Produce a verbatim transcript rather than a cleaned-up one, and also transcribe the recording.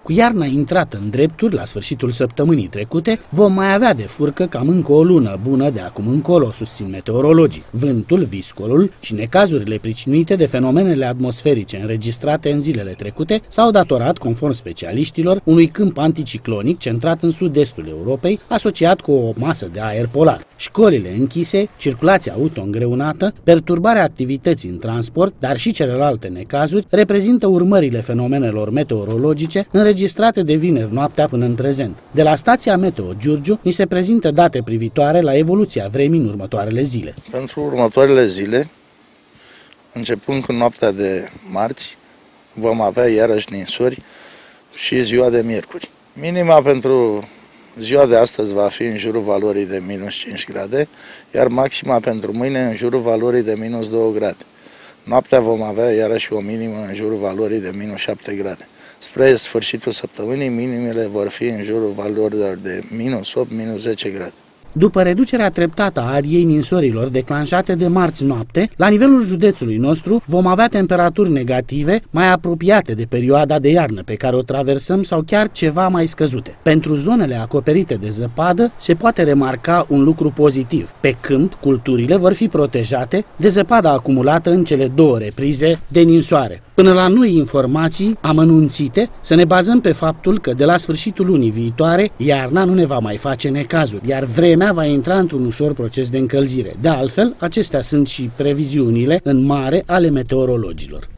Cu iarna intrată în drepturi la sfârșitul săptămânii trecute, vom mai avea de furcă cam încă o lună bună de acum încolo, susțin meteorologii. Vântul, viscolul și necazurile pricinuite de fenomenele atmosferice înregistrate în zilele trecute s-au datorat, conform specialiștilor, unui câmp anticiclonic centrat în sud-estul Europei, asociat cu o masă de aer polar. Școlile închise, circulația auto îngreunată, perturbarea activității în transport, dar și celelalte necazuri, reprezintă urmările fenomenelor meteorologice înregistrate de vineri noaptea până în prezent. De la stația Meteo Giurgiu ni se prezintă date privitoare la evoluția vremii în următoarele zile. Pentru următoarele zile, începând cu noaptea de marți, vom avea iarăși ninsori și ziua de miercuri. Minima pentru ziua de astăzi va fi în jurul valorii de minus cinci grade, iar maxima pentru mâine în jurul valorii de minus două grade. Noaptea vom avea iarăși o minimă în jurul valorii de minus șapte grade. Spre sfârșitul săptămânii, minimele vor fi în jurul valorilor de minus opt minus zece grade. După reducerea treptată a ariei ninsorilor declanșate de marți noapte, la nivelul județului nostru vom avea temperaturi negative mai apropiate de perioada de iarnă pe care o traversăm sau chiar ceva mai scăzute. Pentru zonele acoperite de zăpadă se poate remarca un lucru pozitiv. Pe câmp, culturile vor fi protejate de zăpada acumulată în cele două reprize de ninsoare. Până la noi informații amănunțite, să ne bazăm pe faptul că de la sfârșitul lunii viitoare, iarna nu ne va mai face necazuri, iar vremea va intra într-un ușor proces de încălzire. De altfel, acestea sunt și previziunile în mare ale meteorologilor.